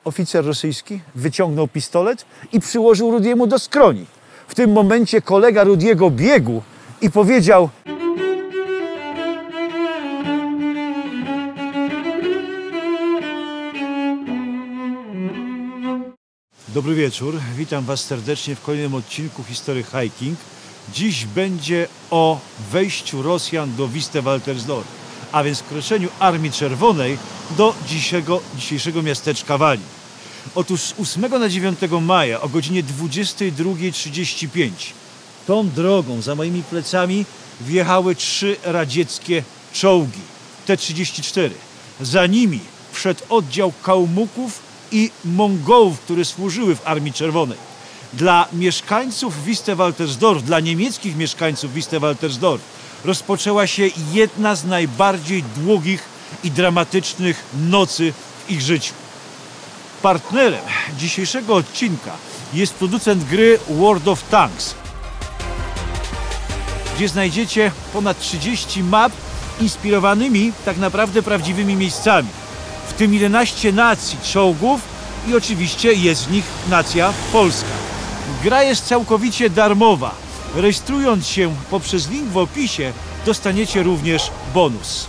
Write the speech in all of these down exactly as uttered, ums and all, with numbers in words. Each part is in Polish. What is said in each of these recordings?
oficer rosyjski wyciągnął pistolet i przyłożył Rudiemu do skroni. W tym momencie kolega Rudiego biegł i powiedział: dobry wieczór, witam Was serdecznie w kolejnym odcinku Historii Hiking. Dziś będzie o wejściu Rosjan do Wisty-Waltersdorf, a więc wkroczeniu Armii Czerwonej do dzisiejszego, dzisiejszego miasteczka Wali. Otóż z ósmego na dziewiątego maja o godzinie dwudziestej drugiej trzydzieści pięć tą drogą za moimi plecami wjechały trzy radzieckie czołgi T trzydzieści cztery. Za nimi wszedł oddział Kałmuków i Mongołów, które służyły w Armii Czerwonej. Dla mieszkańców Wisty-Waltersdorf, dla niemieckich mieszkańców Wisty-Waltersdorf rozpoczęła się jedna z najbardziej długich i dramatycznych nocy w ich życiu. Partnerem dzisiejszego odcinka jest producent gry World of Tanks, gdzie znajdziecie ponad trzydzieści map inspirowanymi tak naprawdę prawdziwymi miejscami. W tym jedenaście nacji czołgów i oczywiście jest w nich nacja polska. Gra jest całkowicie darmowa. Rejestrując się poprzez link w opisie, dostaniecie również bonus.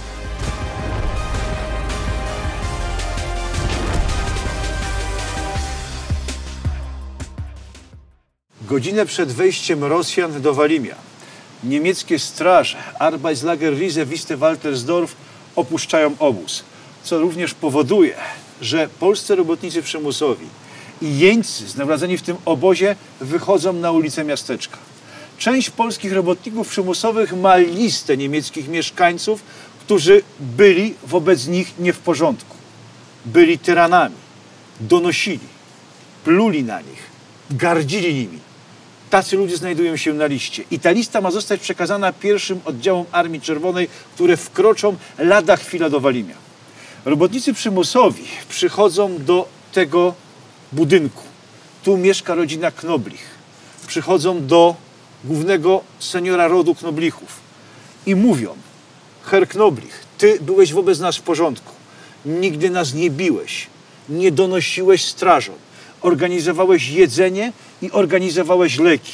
Godzinę przed wejściem Rosjan do Walimia niemieckie straże Arbeitslager Riese Wisty-Waltersdorf opuszczają obóz, co również powoduje, że polscy robotnicy przymusowi i jeńcy znalezieni w tym obozie wychodzą na ulicę miasteczka. Część polskich robotników przymusowych ma listę niemieckich mieszkańców, którzy byli wobec nich nie w porządku. Byli tyranami, donosili, pluli na nich, gardzili nimi. Tacy ludzie znajdują się na liście. I ta lista ma zostać przekazana pierwszym oddziałom Armii Czerwonej, które wkroczą lada chwila do Walimia. Robotnicy przymusowi przychodzą do tego budynku. Tu mieszka rodzina Knoblich. Przychodzą do głównego seniora rodu Knoblichów i mówią: Herr Knoblich, ty byłeś wobec nas w porządku. Nigdy nas nie biłeś, nie donosiłeś strażom. Organizowałeś jedzenie i organizowałeś leki.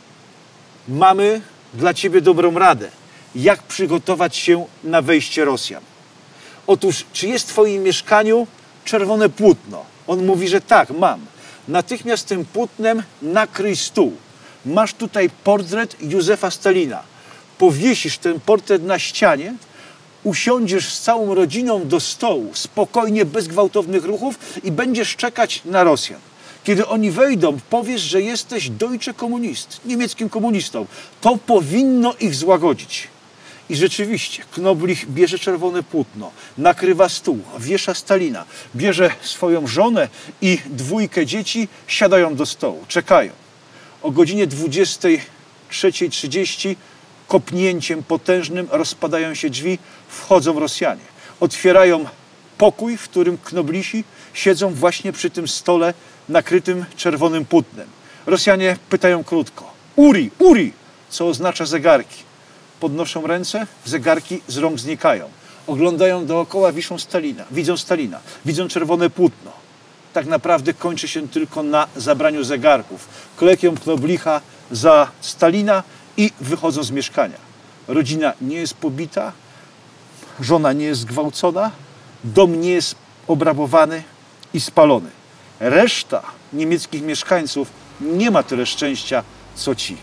Mamy dla ciebie dobrą radę, jak przygotować się na wejście Rosjan. Otóż, czy jest w twoim mieszkaniu czerwone płótno? On mówi, że tak, mam. Natychmiast tym płótnem nakryj stół. Masz tutaj portret Józefa Stalina. Powiesisz ten portret na ścianie, usiądziesz z całą rodziną do stołu, spokojnie, bez gwałtownych ruchów i będziesz czekać na Rosjan. Kiedy oni wejdą, powiesz, że jesteś Deutsche Kommunist, niemieckim komunistą. To powinno ich złagodzić. I rzeczywiście Knoblich bierze czerwone płótno, nakrywa stół, wiesza Stalina, bierze swoją żonę i dwójkę dzieci, siadają do stołu, czekają. O godzinie dwudziestej trzeciej trzydzieści kopnięciem potężnym rozpadają się drzwi, wchodzą Rosjanie. Otwierają pokój, w którym Knoblisi siedzą właśnie przy tym stole nakrytym czerwonym płótnem. Rosjanie pytają krótko: Uri, Uri, co oznacza zegarki. Podnoszą ręce, zegarki z rąk znikają. Oglądają dookoła, wiszą Stalina, widzą Stalina, widzą czerwone płótno. Tak naprawdę kończy się tylko na zabraniu zegarków. Klepią Knoblicha za Stalina i wychodzą z mieszkania. Rodzina nie jest pobita, żona nie jest zgwałcona, dom nie jest obrabowany i spalony. Reszta niemieckich mieszkańców nie ma tyle szczęścia, co ci.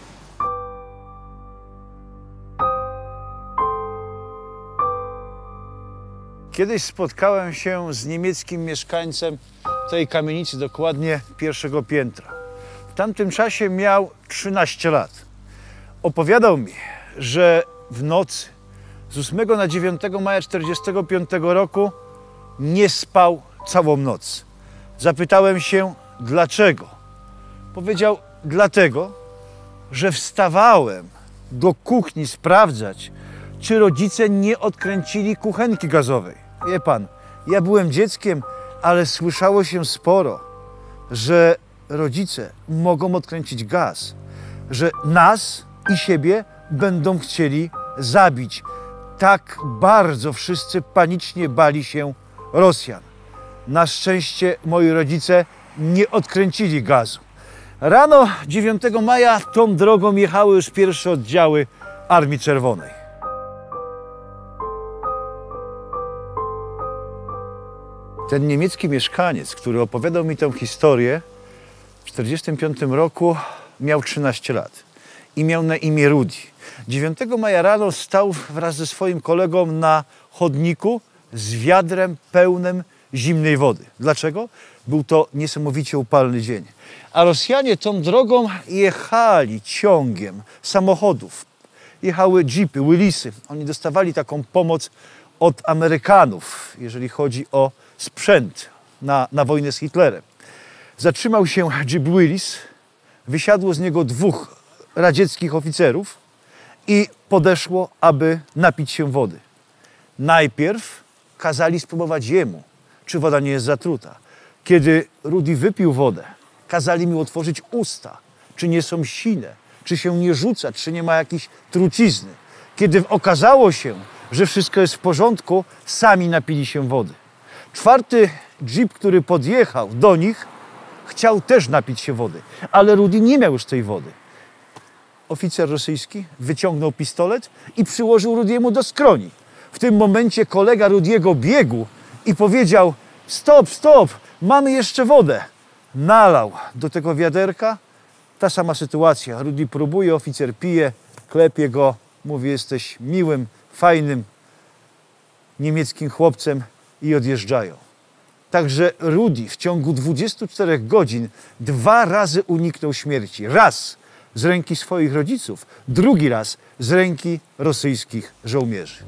Kiedyś spotkałem się z niemieckim mieszkańcem tej kamienicy, dokładnie pierwszego piętra. W tamtym czasie miał trzynaście lat. Opowiadał mi, że w nocy z ósmego na dziewiątego maja tysiąc dziewięćset czterdziestego piątego roku nie spał całą noc. Zapytałem się, dlaczego. Powiedział: dlatego, że wstawałem do kuchni sprawdzać, czy rodzice nie odkręcili kuchenki gazowej. Wie pan, ja byłem dzieckiem, ale słyszało się sporo, że rodzice mogą odkręcić gaz, że nas i siebie będą chcieli zabić. Tak bardzo wszyscy panicznie bali się Rosjan. Na szczęście moi rodzice nie odkręcili gazu. Rano dziewiątego maja tą drogą jechały już pierwsze oddziały Armii Czerwonej. Ten niemiecki mieszkaniec, który opowiadał mi tę historię, w tysiąc dziewięćset czterdziestym piątym roku miał trzynaście lat i miał na imię Rudy. dziewiątego maja rano stał wraz ze swoim kolegą na chodniku z wiadrem pełnym zimnej wody. Dlaczego? Był to niesamowicie upalny dzień. A Rosjanie tą drogą jechali ciągiem samochodów. Jechały jeepy, Willisy. Oni dostawali taką pomoc od Amerykanów, jeżeli chodzi o sprzęt na, na wojnę z Hitlerem. Zatrzymał się jeep Willis, wysiadło z niego dwóch radzieckich oficerów i podeszło, aby napić się wody. Najpierw kazali spróbować jemu, czy woda nie jest zatruta. Kiedy Rudy wypił wodę, kazali mi otworzyć usta, czy nie są sine, czy się nie rzuca, czy nie ma jakiejś trucizny. Kiedy okazało się, że wszystko jest w porządku, sami napili się wody. Czwarty jeep, który podjechał do nich, chciał też napić się wody, ale Rudy nie miał już tej wody. Oficer rosyjski wyciągnął pistolet i przyłożył Rudiemu do skroni. W tym momencie kolega Rudiego biegł i powiedział: stop, stop, mamy jeszcze wodę. Nalał do tego wiaderka. Ta sama sytuacja. Rudy próbuje, oficer pije, klepie go, mówi: jesteś miłym, fajnym niemieckim chłopcem, i odjeżdżają. Także Rudy w ciągu dwudziestu czterech godzin dwa razy uniknął śmierci. Raz z ręki swoich rodziców, drugi raz z ręki rosyjskich żołnierzy.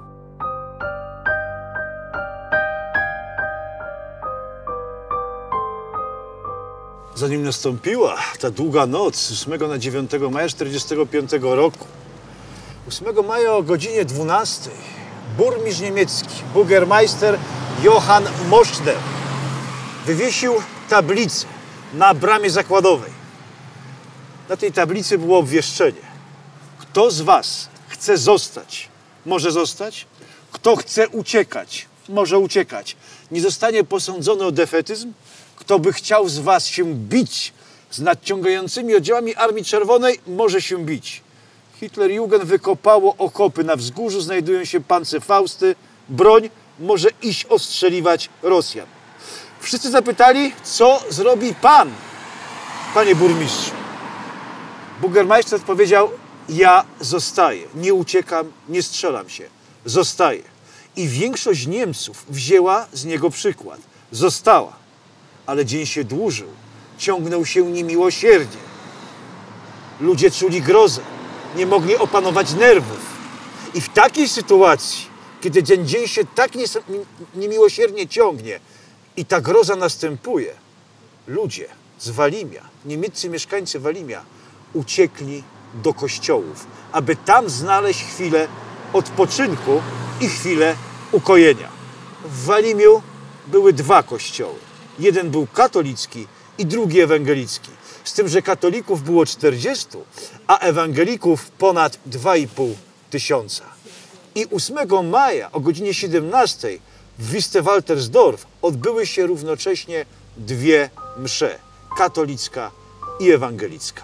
Zanim nastąpiła ta długa noc z ósmego na dziewiątego maja tysiąc dziewięćset czterdziestego piątego roku, ósmego maja o godzinie dwunastej burmistrz niemiecki, Bürgermeister Johann Moschner, wywiesił tablicę na bramie zakładowej. Na tej tablicy było obwieszczenie: kto z was chce zostać, może zostać. Kto chce uciekać, może uciekać. Nie zostanie posądzony o defetyzm. Kto by chciał z was się bić z nadciągającymi oddziałami Armii Czerwonej, może się bić. Hitlerjugend wykopało okopy. Na wzgórzu znajdują się pancerfausty. Broń może iść ostrzeliwać Rosjan. Wszyscy zapytali, co zrobi pan, panie burmistrzu. Bürgermeister odpowiedział: ja zostaję, nie uciekam, nie strzelam się, zostaję. I większość Niemców wzięła z niego przykład. Została. Ale dzień się dłużył, ciągnął się niemiłosiernie. Ludzie czuli grozę, nie mogli opanować nerwów. I w takiej sytuacji, kiedy ten dzień się tak niemiłosiernie ciągnie i ta groza następuje, ludzie z Walimia, niemieccy mieszkańcy Walimia, uciekli do kościołów, aby tam znaleźć chwilę odpoczynku i chwilę ukojenia. W Walimiu były dwa kościoły. Jeden był katolicki i drugi ewangelicki. Z tym, że katolików było czterdziestu, a ewangelików ponad dwa i pół tysiąca. I ósmego maja o godzinie siedemnastej w Wistewaltersdorf odbyły się równocześnie dwie msze. Katolicka i ewangelicka.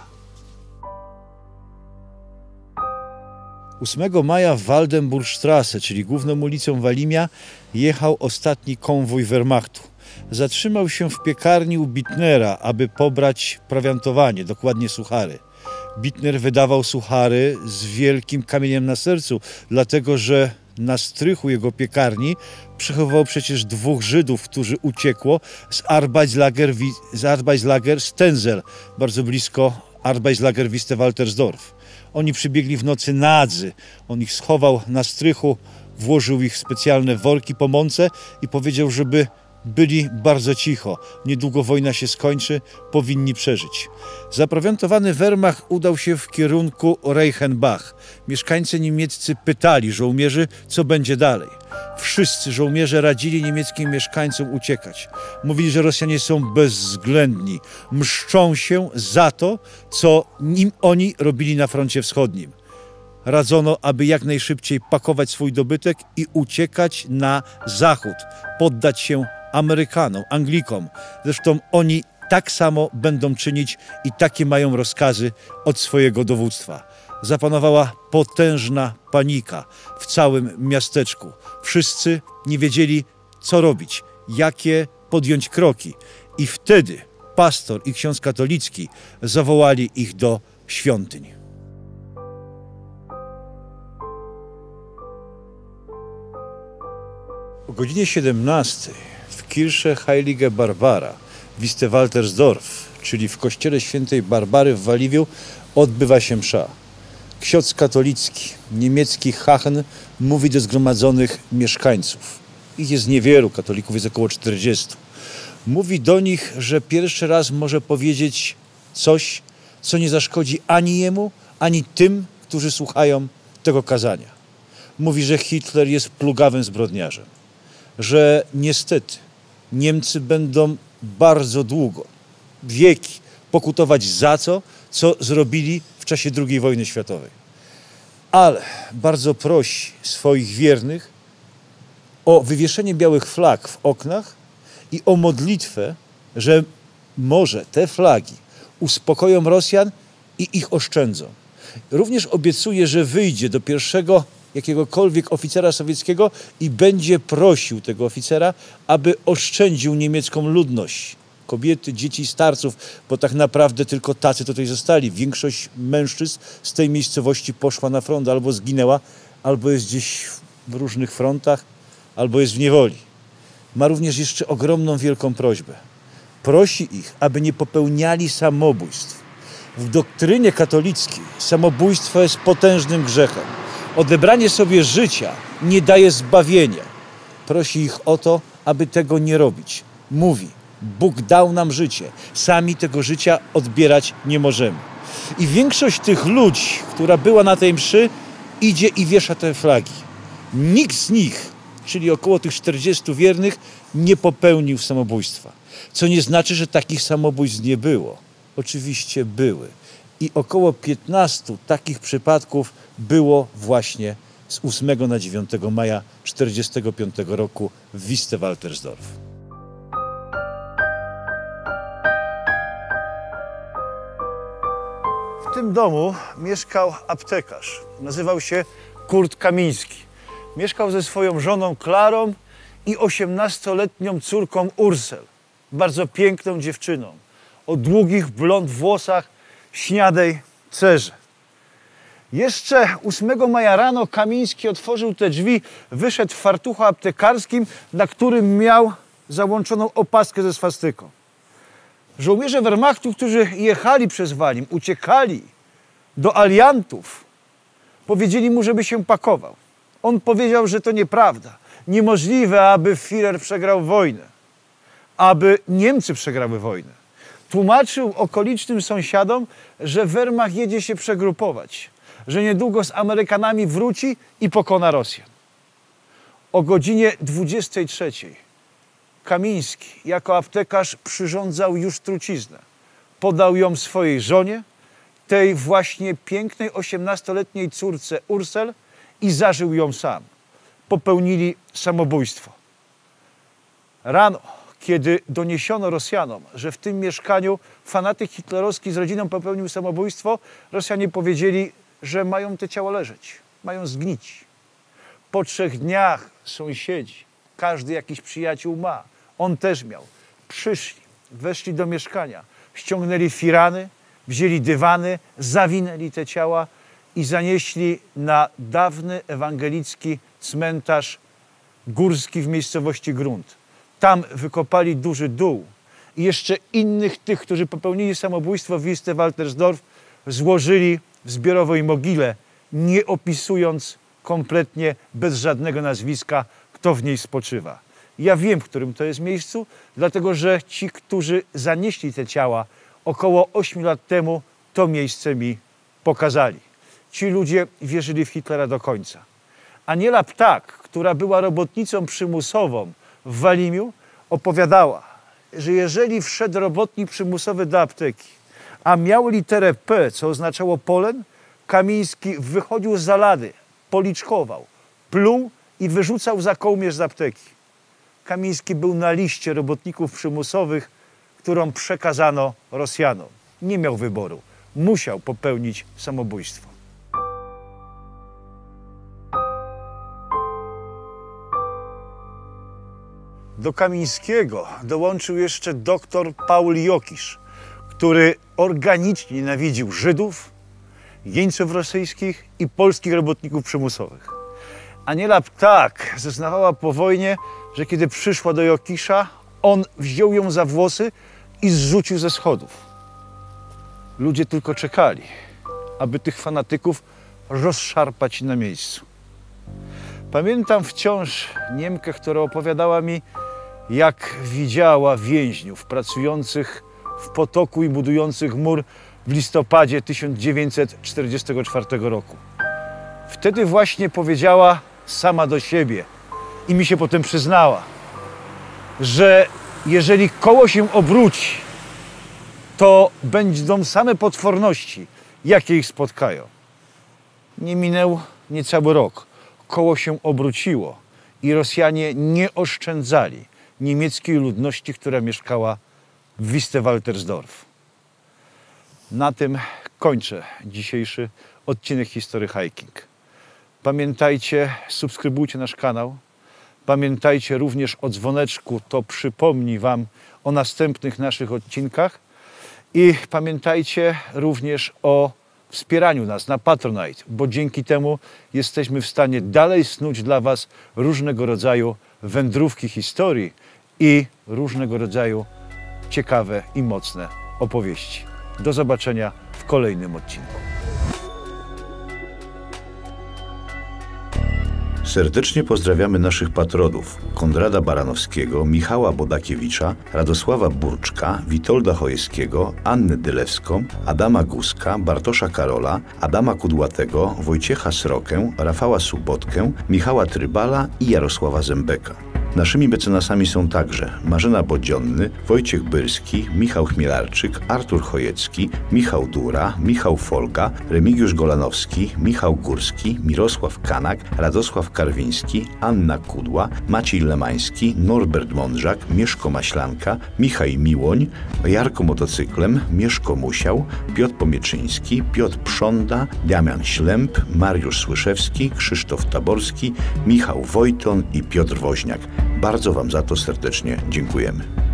ósmego maja w Waldenburgstrasse, czyli główną ulicą Walimia, jechał ostatni konwój Wehrmachtu. Zatrzymał się w piekarni u Bittnera, aby pobrać prowiantowanie, dokładnie suchary. Bittner wydawał suchary z wielkim kamieniem na sercu, dlatego że na strychu jego piekarni przechowywał przecież dwóch Żydów, którzy uciekło z Arbeitslager, z Arbeitslager Stenzel, bardzo blisko Arbeitslager Wistewaltersdorf. Oni przybiegli w nocy nadzy. On ich schował na strychu, włożył ich w specjalne worki po mące i powiedział, żeby byli bardzo cicho. Niedługo wojna się skończy, powinni przeżyć. Zaprowiantowany Wehrmacht udał się w kierunku Reichenbach. Mieszkańcy niemieccy pytali żołnierzy, co będzie dalej. Wszyscy żołnierze radzili niemieckim mieszkańcom uciekać. Mówili, że Rosjanie są bezwzględni. Mszczą się za to, co nim oni robili na froncie wschodnim. Radzono, aby jak najszybciej pakować swój dobytek i uciekać na zachód, poddać się Amerykanom, Anglikom. Zresztą oni tak samo będą czynić i takie mają rozkazy od swojego dowództwa. Zapanowała potężna panika w całym miasteczku. Wszyscy nie wiedzieli, co robić, jakie podjąć kroki. I wtedy pastor i ksiądz katolicki zawołali ich do świątyń. O godzinie siedemnastej w Kirche Heilige Barbara w Wistewaltersdorf, czyli w kościele świętej Barbary w Waliwiu, odbywa się msza. Ksiądz katolicki, niemiecki Hachen, mówi do zgromadzonych mieszkańców. Ich jest niewielu, katolików jest około czterdziestu. Mówi do nich, że pierwszy raz może powiedzieć coś, co nie zaszkodzi ani jemu, ani tym, którzy słuchają tego kazania. Mówi, że Hitler jest plugawym zbrodniarzem, że niestety Niemcy będą bardzo długo, wieki, pokutować za to, co zrobili w czasie drugiej wojny światowej. Ale bardzo prosi swoich wiernych o wywieszenie białych flag w oknach i o modlitwę, że może te flagi uspokoją Rosjan i ich oszczędzą. Również obiecuje, że wyjdzie do pierwszego jakiegokolwiek oficera sowieckiego i będzie prosił tego oficera, aby oszczędził niemiecką ludność. Kobiety, dzieci, starców, bo tak naprawdę tylko tacy tutaj zostali. Większość mężczyzn z tej miejscowości poszła na front, albo zginęła, albo jest gdzieś w różnych frontach, albo jest w niewoli. Ma również jeszcze ogromną, wielką prośbę. Prosi ich, aby nie popełniali samobójstw. W doktrynie katolickiej samobójstwo jest potężnym grzechem. Odebranie sobie życia nie daje zbawienia. Prosi ich o to, aby tego nie robić. Mówi: Bóg dał nam życie, sami tego życia odbierać nie możemy. I większość tych ludzi, która była na tej mszy, idzie i wiesza te flagi. Nikt z nich, czyli około tych czterdziestu wiernych, nie popełnił samobójstwa. Co nie znaczy, że takich samobójstw nie było. Oczywiście były. I około piętnastu takich przypadków było właśnie z ósmego na dziewiątego maja tysiąc dziewięćset czterdziestego piątego roku w Wistewaltersdorf. W tym domu mieszkał aptekarz. Nazywał się Kurt Kamiński. Mieszkał ze swoją żoną Klarą i osiemnastoletnią córką Ursel. Bardzo piękną dziewczyną. O długich blond włosach, śniadej cerze. Jeszcze ósmego maja rano Kamiński otworzył te drzwi, wyszedł w fartuchu aptekarskim, na którym miał załączoną opaskę ze swastyką. Żołnierze Wehrmachtu, którzy jechali przez Walim, uciekali do aliantów, powiedzieli mu, żeby się pakował. On powiedział, że to nieprawda. Niemożliwe, aby Führer przegrał wojnę, aby Niemcy przegrały wojnę. Tłumaczył okolicznym sąsiadom, że Wehrmacht jedzie się przegrupować, że niedługo z Amerykanami wróci i pokona Rosjan. O godzinie dwudziestej trzeciej Kamiński jako aptekarz przyrządzał już truciznę. Podał ją swojej żonie, tej właśnie pięknej osiemnastoletniej córce Ursel, i zażył ją sam. Popełnili samobójstwo. Rano, kiedy doniesiono Rosjanom, że w tym mieszkaniu fanatyk hitlerowski z rodziną popełnił samobójstwo, Rosjanie powiedzieli, że mają te ciała leżeć, mają zgnić. Po trzech dniach sąsiedzi, każdy jakiś przyjaciół ma, on też miał, przyszli, weszli do mieszkania, ściągnęli firany, wzięli dywany, zawinęli te ciała i zanieśli na dawny ewangelicki cmentarz górski w miejscowości Grunt. Tam wykopali duży dół i jeszcze innych tych, którzy popełnili samobójstwo w Wistewaltersdorf, złożyli w zbiorowej mogile, nie opisując kompletnie, bez żadnego nazwiska, kto w niej spoczywa. Ja wiem, w którym to jest miejscu, dlatego że ci, którzy zanieśli te ciała około ośmiu lat temu, to miejsce mi pokazali. Ci ludzie wierzyli w Hitlera do końca. Aniela Ptak, która była robotnicą przymusową w Walimiu, opowiadała, że jeżeli wszedł robotnik przymusowy do apteki, a miał literę P, co oznaczało polen, Kamiński wychodził z zalady, policzkował, pluł i wyrzucał za kołnierz z apteki. Kamiński był na liście robotników przymusowych, którą przekazano Rosjanom. Nie miał wyboru. Musiał popełnić samobójstwo. Do Kamińskiego dołączył jeszcze doktor Paul Jokisz, który organicznie nienawidził Żydów, jeńców rosyjskich i polskich robotników przymusowych. Aniela Ptak zeznawała po wojnie, że kiedy przyszła do Jokisza, on wziął ją za włosy i zrzucił ze schodów. Ludzie tylko czekali, aby tych fanatyków rozszarpać na miejscu. Pamiętam wciąż Niemkę, która opowiadała mi, jak widziała więźniów pracujących w potoku i budujących mur w listopadzie tysiąc dziewięćset czterdziestego czwartego roku. Wtedy właśnie powiedziała sama do siebie i mi się potem przyznała, że jeżeli koło się obróci, to będą same potworności, jakie ich spotkają. Nie minął niecały rok. Koło się obróciło i Rosjanie nie oszczędzali niemieckiej ludności, która mieszkała w Wistewaltersdorf. Na tym kończę dzisiejszy odcinek History Hiking. Pamiętajcie, subskrybujcie nasz kanał. Pamiętajcie również o dzwoneczku, to przypomni Wam o następnych naszych odcinkach. I pamiętajcie również o wspieraniu nas na Patronite, bo dzięki temu jesteśmy w stanie dalej snuć dla Was różnego rodzaju wędrówki historii i różnego rodzaju ciekawe i mocne opowieści. Do zobaczenia w kolejnym odcinku. Serdecznie pozdrawiamy naszych patronów: Konrada Baranowskiego, Michała Bodakiewicza, Radosława Burczka, Witolda Chojeckiego, Annę Dylewską, Adama Guzka, Bartosza Karola, Adama Kudłatego, Wojciecha Srokę, Rafała Subotkę, Michała Trybala i Jarosława Zębeka. Naszymi mecenasami są także Marzena Bodzionny, Wojciech Byrski, Michał Chmielarczyk, Artur Chojecki, Michał Dura, Michał Folga, Remigiusz Golanowski, Michał Górski, Mirosław Kanak, Radosław Karwiński, Anna Kudła, Maciej Lemański, Norbert Mądrzak, Mieszko Maślanka, Michał Miłoń, Jarko Motocyklem, Mieszko Musiał, Piotr Pomieczyński, Piotr Przonda, Damian Ślęp, Mariusz Słyszewski, Krzysztof Taborski, Michał Wojton i Piotr Woźniak. Bardzo Wam za to serdecznie dziękujemy.